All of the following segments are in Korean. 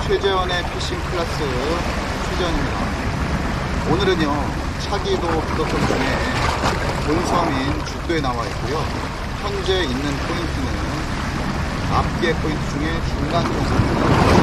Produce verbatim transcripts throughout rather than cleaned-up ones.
최재원의 피싱 클래스 최재원입니다. 오늘은요 차기도 부덕선 중에 본섬인 죽도에 나와 있고요. 현재 있는 포인트는 앞개 포인트 중에 중간 포인트입니다.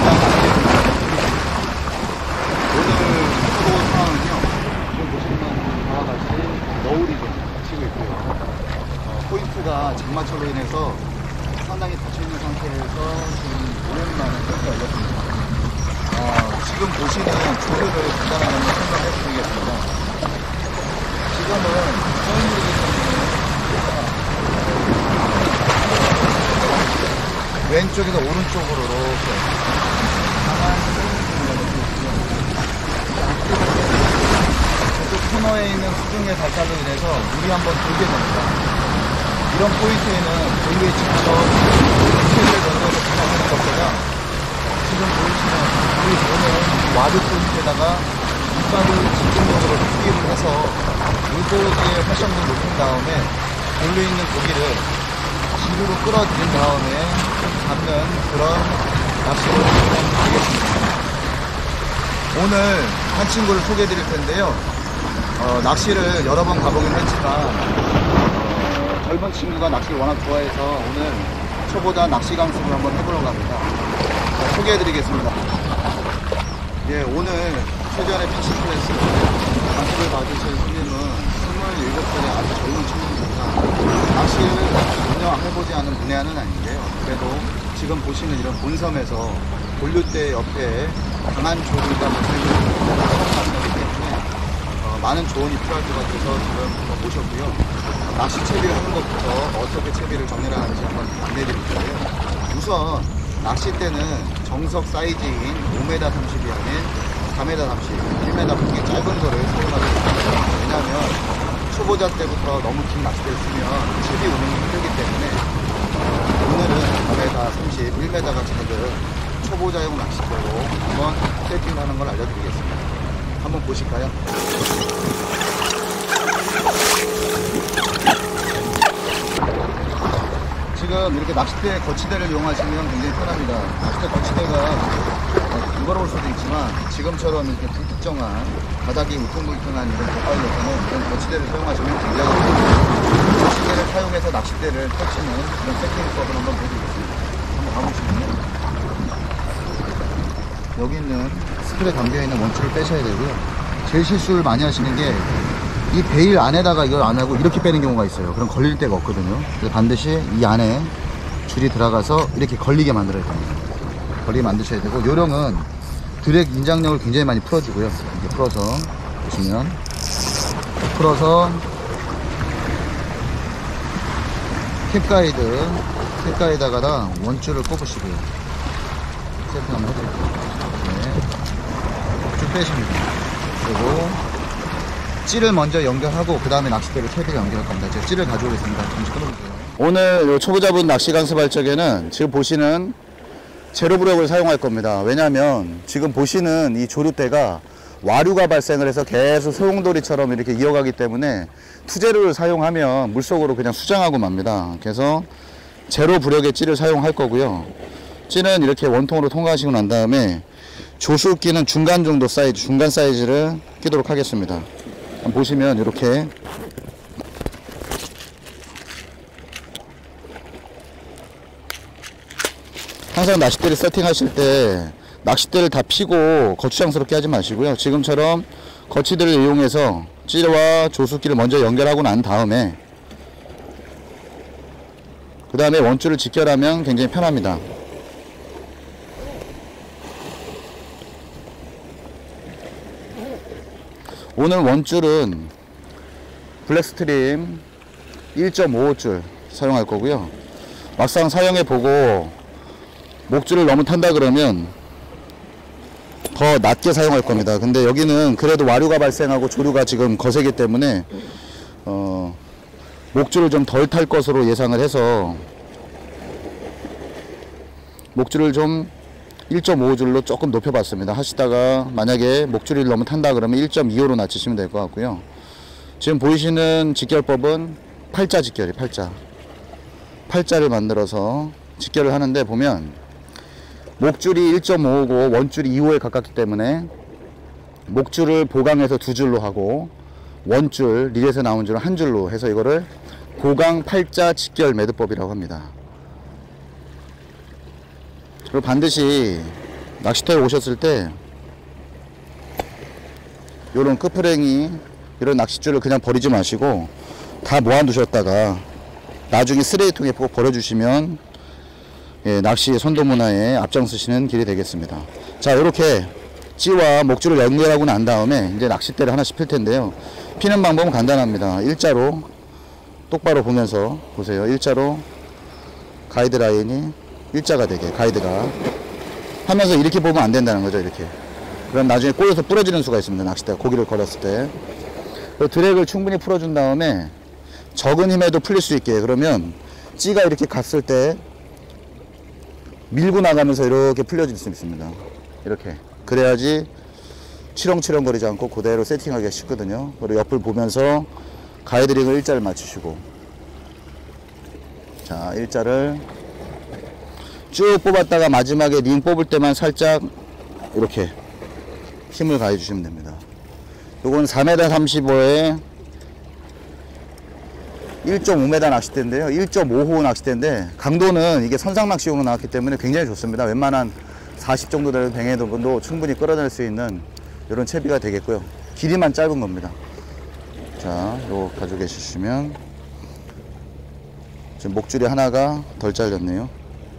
오늘 포도 상황은요 지금 보시는 바와 같이 너울이 좀 치고 있고요. 어, 포인트가 장마철로 인해서 상당히 닫혀있는 상태에서 지금 오랜만에 뼈가 열렸습니다. 어, 지금 보시는 조류를 간단하게 한번 설명해 드리겠습니다. 지금은 서인들이기 때문에 왼쪽에서 오른쪽으로 이렇게 강한 이쪽 코너에 있는 수중의 발달로 인해서 물이 한번 돌게 됩니다. 이런 포인트에는 돌리에 직접 체를 넣어서 진행하는 것보다 지금 보이시는 우리 보는 와드 포인트에다가 이빨을 집중적으로 투기를 해서 물고기의 활성도를 높인 다음에 돌려 있는 고기를 지루로 끌어들인 다음에 잡는 그런 낚시를 진행하겠습니다. 오늘 한 친구를 소개해 드릴 텐데요. 어, 낚시를 여러 번 가보긴 했지만 젊은 친구가 낚시를 워낙 좋아해서 오늘 초보자 낚시 강습을 한번 해보려고 합니다. 자, 소개해드리겠습니다. 예, 오늘 최재원의 피싱 클래스 강습을 받으실 손님은 스물일곱 살의 아주 젊은 친구입니다. 낚시를 전혀 해보지 않은 분야는 아닌데요. 그래도 지금 보시는 이런 본섬에서 본류대 옆에 강한 조류가 мот리고 있는 상황이기 때문에 어, 많은 조언이 필요할 것 같아서 지금 모셨고요. 낚시 채비를 하는 것부터 어떻게 채비를 정리를 하는지 한번 안내해 드릴 텐데요. 우선 낚싯대는 정석 사이즈인 오 미터 삼십이 아닌 사 미터 삼십, 일 미터 폭이 짧은 거를 사용하게 됩니다. 왜냐하면 초보자 때부터 너무 긴 낚싯대를 쓰면 채비 운영이 힘들기 때문에 오늘은 사 미터 삼십, 일 미터가 작은 초보자용 낚싯대로 한번 세팅을 하는 걸 알려드리겠습니다. 한번 보실까요? 지금 이렇게 낚싯대 거치대를 이용하시면 굉장히 편합니다. 낚싯대 거치대가 번거로울 수도 있지만 지금처럼 이렇게 불특정한 바닥이 울퉁불퉁한 이런 고가일에서는 이런 거치대를 사용하시면 굉장히 좋습니다. 거치대를 사용해서 낚싯대를 펼치는 그런 세팅법을 한번 보여드리겠습니다. 한번 가보시면요. 여기 있는 스크랩에 담겨있는 원줄을 빼셔야 되고요. 제일 실수를 많이 하시는 게 이 베일 안에다가 이걸 안 하고 이렇게 빼는 경우가 있어요. 그럼 걸릴 데가 없거든요. 그래서 반드시 이 안에 줄이 들어가서 이렇게 걸리게 만들어야 됩니다. 걸리게 만드셔야 되고, 요령은 드랙 인장력을 굉장히 많이 풀어주고요. 이렇게 풀어서 보시면 풀어서 캡가이드 캡가이드에다가 원줄을 꼽으시고요. 세팅 한번 해드릴게요. 네. 쭉 빼십니다. 그리고 찌를 먼저 연결하고 그 다음에 낚싯대를 채비를 연결할 겁니다. 제가 찌를 가져오겠습니다. 잠시 끊어주세요. 오늘 초보자분 낚시 강습할 적에는 지금 보시는 제로브럭을 사용할 겁니다. 왜냐하면 지금 보시는 이 조류대가 와류가 발생을 해서 계속 소용돌이처럼 이렇게 이어가기 때문에 투제로를 사용하면 물속으로 그냥 수장하고 맙니다. 그래서 제로브럭의 찌를 사용할 거고요. 찌는 이렇게 원통으로 통과하시고 난 다음에 조수끼는 중간 정도 사이즈, 중간 사이즈를 끼도록 하겠습니다. 보시면 이렇게 항상 낚싯대를 세팅하실 때 낚싯대를 다 피고 거추장스럽게 하지 마시고요. 지금처럼 거치대를 이용해서 찌와 조수끼를 먼저 연결하고 난 다음에 그 다음에 원줄을 직결하면 굉장히 편합니다. 오늘 원줄은 블랙스트림 일 점 오오 줄 사용할 거고요. 막상 사용해 보고 목줄을 너무 탄다 그러면 더 낮게 사용할 겁니다. 근데 여기는 그래도 와류가 발생하고 조류가 지금 거세기 때문에 어, 목줄을 좀 덜 탈 것으로 예상을 해서 목줄을 좀 일 점 오오 줄로 조금 높여봤습니다. 하시다가 만약에 목줄이 너무 탄다 그러면 일 점 이오로 낮추시면 될 것 같고요. 지금 보이시는 직결법은 팔자 직결이 팔자 팔자를 만들어서 직결을 하는데 보면 목줄이 일 점 오오고 원줄이 이 호에 가깝기 때문에 목줄을 보강해서 두 줄로 하고 원줄, 릴에서 나온 줄을 한 줄로 해서 이거를 보강 팔자 직결 매듭법이라고 합니다. 그리고 반드시 낚시터에 오셨을 때 요런 끝프랭이 이런 낚싯줄을 그냥 버리지 마시고 다 모아 두셨다가 나중에 쓰레기통에 꼭 버려주시면 예, 낚시 선도 문화에 앞장서시는 길이 되겠습니다. 자, 이렇게 찌와 목줄을 연결하고 난 다음에 이제 낚싯대를 하나씩 필 텐데요. 피는 방법은 간단합니다. 일자로 똑바로 보면서 보세요. 일자로 가이드라인이 일자가 되게 가이드가 하면서 이렇게 보면 안 된다는 거죠. 이렇게. 그럼 나중에 꼬여서 부러지는 수가 있습니다. 낚싯대가 고기를 걸었을 때. 드랙을 충분히 풀어준 다음에 적은 힘에도 풀릴 수 있게, 그러면 찌가 이렇게 갔을 때 밀고 나가면서 이렇게 풀려질 수 있습니다. 이렇게. 그래야지 치렁치렁 거리지 않고 그대로 세팅하기가 쉽거든요. 그리고 옆을 보면서 가이드링을 일자를 맞추시고, 자, 일자를 쭉 뽑았다가 마지막에 링 뽑을 때만 살짝 이렇게 힘을 가해 주시면 됩니다. 요건 사 미터 삼십오에 일 점 오 미터 낚싯대인데요. 일 점 오 호 낚싯대인데 강도는 이게 선상 낚시용으로 나왔기 때문에 굉장히 좋습니다. 웬만한 사십 정도 되는 뱅에돔도 충분히 끌어낼 수 있는 이런 채비가 되겠고요. 길이만 짧은 겁니다. 자, 요거 가지고 계시면 지금 목줄이 하나가 덜 잘렸네요.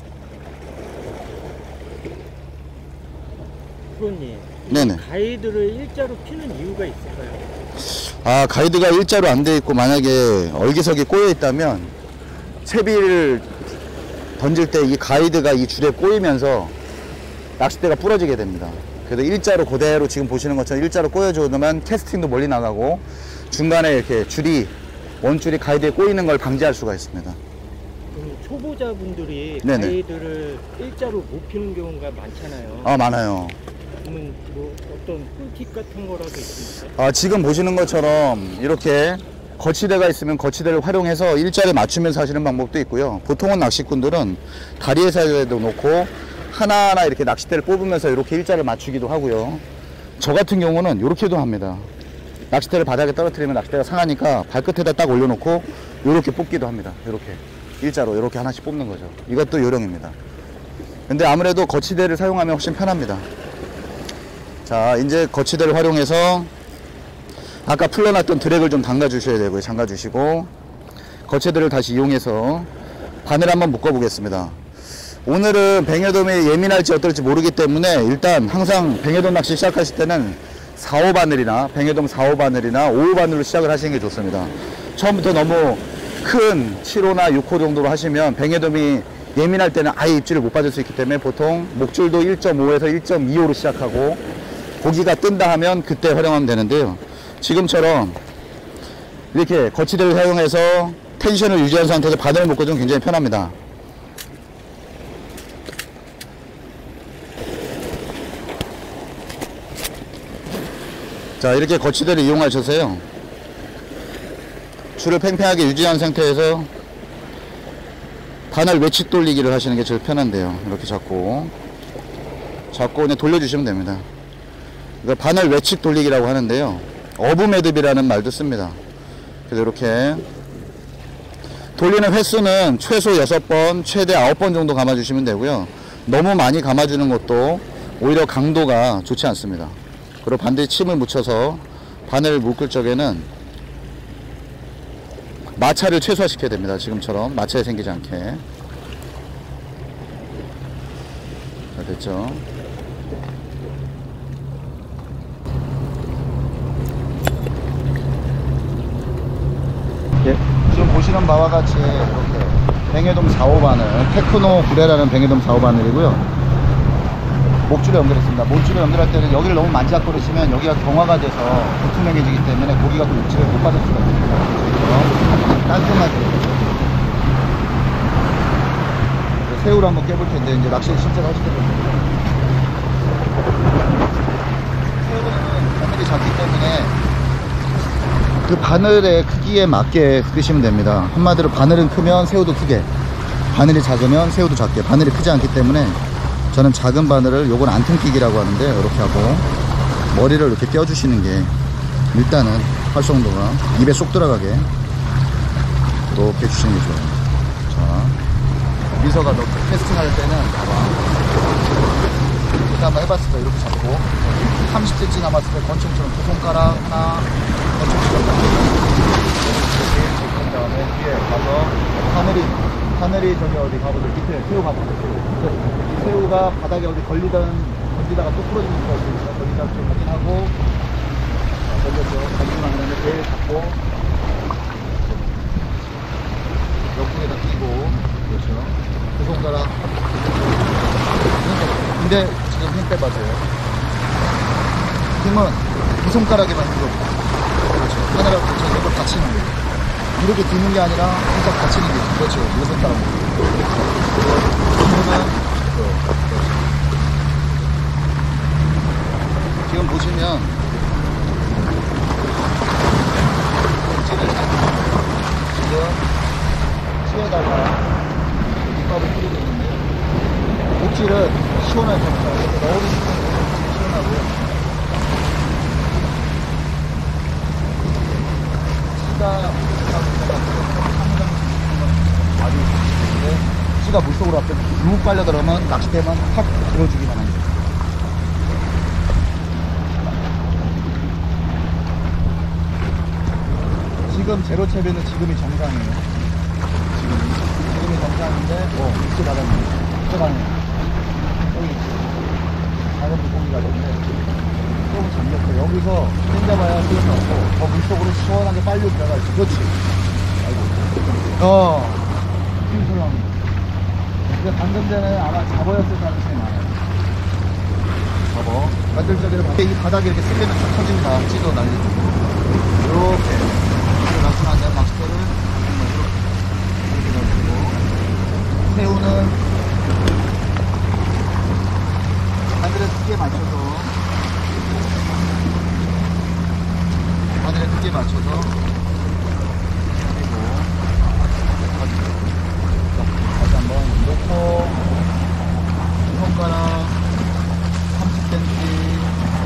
프로님, 네네. 가이드를 일자로 피는 이유가 있을까요? 아, 가이드가 일자로 안 돼 있고 만약에 얼기석이 꼬여 있다면 채비를 던질 때 이 가이드가 이 줄에 꼬이면서 낚싯대가 부러지게 됩니다. 그래서 일자로 그대로 지금 보시는 것처럼 일자로 꼬여주면 캐스팅도 멀리 나가고 중간에 이렇게 줄이 원줄이 가이드에 꼬이는 걸 방지할 수가 있습니다. 그럼 초보자분들이 네네. 가이드를 일자로 못 피는 경우가 많잖아요. 아, 많아요. 그러면 뭐 어떤 꿀팁 같은 거라도 있습니까? 아, 지금 보시는 것처럼 이렇게 거치대가 있으면 거치대를 활용해서 일자를 맞추면서 하시는 방법도 있고요. 보통은 낚시꾼들은 다리에서도 놓고 하나하나 이렇게 낚싯대를 뽑으면서 이렇게 일자를 맞추기도 하고요. 저 같은 경우는 이렇게도 합니다. 낚싯대를 바닥에 떨어뜨리면 낚싯대가 상하니까 발끝에다 딱 올려놓고 이렇게 뽑기도 합니다. 이렇게 일자로 이렇게 하나씩 뽑는 거죠. 이것도 요령입니다. 근데 아무래도 거치대를 사용하면 훨씬 편합니다. 자, 이제 거치대를 활용해서 아까 풀려놨던 드랙을 좀 담가 주셔야 되고요. 잠가 주시고 거치대를 다시 이용해서 바늘 한번 묶어 보겠습니다. 오늘은 뱅에돔이 예민할지 어떨지 모르기 때문에 일단 항상 뱅에돔 낚시 시작하실 때는 사 호 바늘이나 뱅에돔 사 호 바늘이나 오 호 바늘로 시작을 하시는 게 좋습니다. 처음부터 너무 큰 칠 호나 육 호 정도로 하시면 뱅에돔이 예민할 때는 아예 입질을 못 받을 수 있기 때문에 보통 목줄도 일 점 오에서 일 점 이 호로 시작하고 고기가 뜬다 하면 그때 활용하면 되는데요. 지금처럼 이렇게 거치대를 사용해서 텐션을 유지한 상태에서 바늘을 묶어주면 굉장히 편합니다. 자, 이렇게 거치대를 이용하셔서요, 줄을 팽팽하게 유지한 상태에서 바늘 외측 돌리기를 하시는 게 제일 편한데요. 이렇게 잡고 잡고 그냥 돌려주시면 됩니다. 이거 바늘 외측 돌리기라고 하는데요, 어부 매듭이라는 말도 씁니다. 그래서 이렇게 돌리는 횟수는 최소 여섯 번, 최대 아홉 번 정도 감아주시면 되고요. 너무 많이 감아주는 것도 오히려 강도가 좋지 않습니다. 그리고 반드시 침을 묻혀서 바늘을 묶을 적에는 마찰을 최소화시켜야 됩니다. 지금처럼 마찰이 생기지 않게. 자, 됐죠? 예, 지금 보시는 바와 같이 이렇게 뱅에돔 사 호 바늘, 테크노 구레라는 뱅에돔 사 호 바늘이고요. 목줄에 연결했습니다. 목줄에 연결할 때는 여기를 너무 만지작거리시면 여기가 경화가 돼서 불투명해지기 때문에 고기가 또 입질을 못 받을 수가 있습니다. 깔끔하게 새우를 한번 깨볼 텐데 이제 낚시를 실제로 하실 텐데 새우는 바늘이 작기 때문에 그 바늘의 크기에 맞게 쓰시면 됩니다. 한마디로 바늘은 크면 새우도 크게, 바늘이 작으면 새우도 작게. 바늘이 크지 않기 때문에 저는 작은 바늘을, 요건 안통끼기라고 하는데, 이렇게 하고 머리를 이렇게 껴주시는 게 일단은 활성도가 입에 쏙 들어가게 이렇게 해주시는 게 좋아요. 자, 미서가 너 캐스팅 할 때는 봐봐. 일단 한번 해봤을 때 이렇게 잡고 삼십 센티미터 남았을 때 권총처럼 두 손가락 하나, 권총처럼 이렇게 잡은 다음에 뒤에 가서 하늘이 하늘이 저기 어디 가보세요. 밑에 새우 가보세요. 이 새우가 바닥에 어디 걸리던 걸리다가 또 풀어지는 거 있으니까 걸리다 좀 확인하고 걸렸죠. 걸리고 난 다음에 배에 잡고 옆구리에다 끼고 그렇죠. 두 손가락. 근데 지금 힘 빼봐줘요. 힘은 두 손가락에만 힘들어. 그렇죠. 하나를 붙여서 이걸 받치는 거예요. 이렇게 드는 게 아니라 살짝 받치는 게 그렇죠. 이 손가락. 힘은 그렇죠. 지금 보시면 지금 수에다가 밑밥을 뿌리고 있는데 목질은 시원할 겁니다. 이렇게 넣어주시면 시원하고요. 씨가 아주 좋은데 씨가 물속으로 앞에 룩 빨려 들어가면 낚싯대만 탁 들어주기만 합니다. 지금 제로 채비는 지금이 정상이에요. 지금이 지금이 정상인데 어 이렇게 나가는 들어가네요. 여기 작은 물고기가 있는데 조금 잠겼고 여기서 혼자봐야 소용이 없고 더 물속으로 시원하게 빨리 들어가 있어. 그렇지. 아이고. 어. 힘들어합니다. 근데 방금 전에 아마 잡어였을 가능성이 많아요. 잡어. 반들적으로 이 바닥에 이렇게 쓰려면 다 터진다. 찌도 날리고. 이렇게. 이렇게 놨으면 안 되는 낚싯대를 이렇게 넣어주고. 새우는 바늘에 크게 맞춰서 바늘에 크게 맞춰서 그리고 다시 한번 놓고 손가락 삼십 센티미터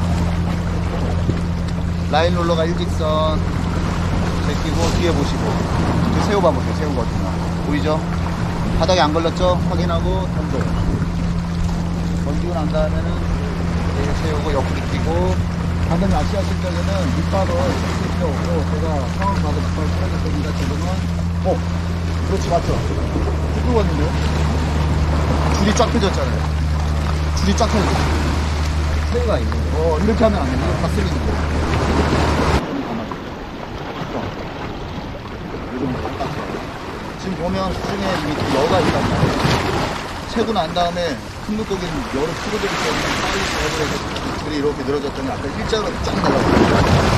라인 롤러가 일직선 제끼고 뒤에 보시고 그 새우 봐보세요. 새우가 어디나 보이죠? 바닥에 안 걸렸죠? 확인하고 던져요. 던지고 난 다음에는 이제 세우고 옆으로 끼고 방금 낚시하실 적에는 밑밥을 쓸 필요 없고 제가 상황 봐서 밑밥을 풀어줄 겁니다. 지금은 어 그렇지 맞죠? 쭉 왔는데요? 줄이 쫙 펴졌잖아요. 줄이 쫙 펴졌어요. 새우가 있네. 어 이렇게 하면 안 돼요. 이거 다 쓸리는 거예요. 지금 보면 수중에 이 여가 있단 말이에요. 채고 난 다음에 큰 물고기는 열을 풀어주기 때문에 빨리 제압을 해서 줄이 이렇게 늘어졌더니 아까 일자로 쫙 나가요.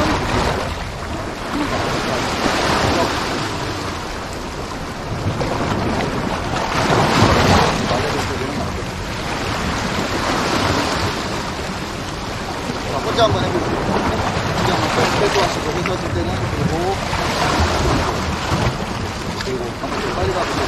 혼자 한번 해보세요. 혼자 한번 빼고 하시고 해서 줄 때는 그리고 그리고 한번 좀 빨리 가보세요.